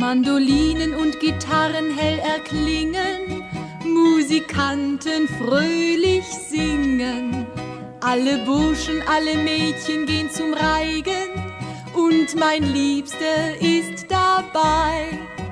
Mandolinen und Gitarren hell erklingen, Musikanten fröhlich singen. Alle Burschen, alle Mädchen gehen zum Reigen und mein Liebster ist dabei.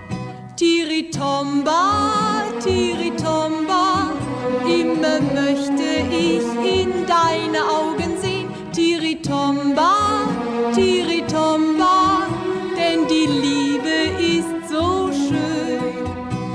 Tiritomba, Tiritomba, immer möchte ich in deine Augen sehen. Tiritomba, Tiritomba, denn die Liebe ist so schön.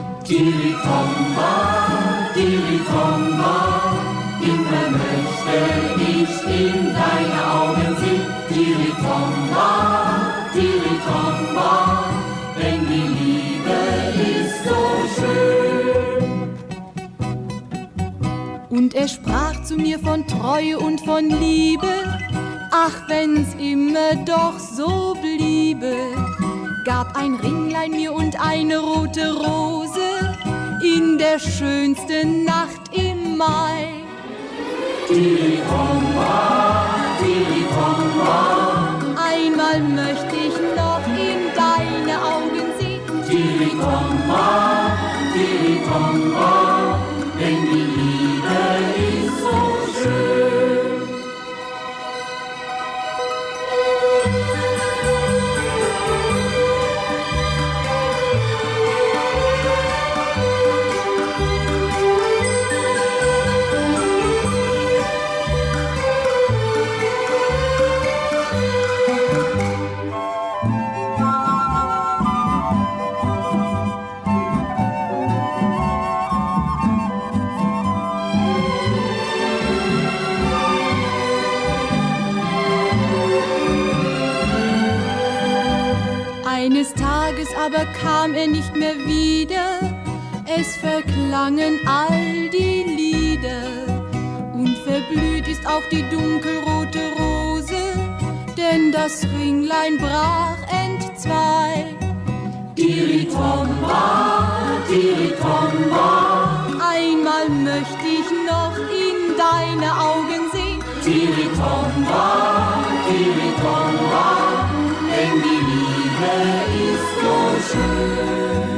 Tiritomba, Tiritomba, immer möchte ich in deine Augen sehen. Tiritomba, Tiritomba, denn die Liebe ist so schön. Und er sprach zu mir von Treue und von Liebe, ach, wenn's immer doch so bliebe, gab ein Ringlein mir und eine rote Rose in der schönsten Nacht im Mai. Tiritomba, Tiritomba, einmal möchte ich noch in deine Augen sehen. Tiritomba, Tiritomba, denn die Liebe ist so schön. Eines Tages aber kam er nicht mehr wieder, es verklangen all die Lieder. Und verblüht ist auch die dunkelrote Rose, denn das Ringlein brach entzwei. Tiritomba, Tiritomba, einmal möchte ich noch in deine Augen sehen. Tiritomba, Tiritomba, denn die Liebe ist so schön.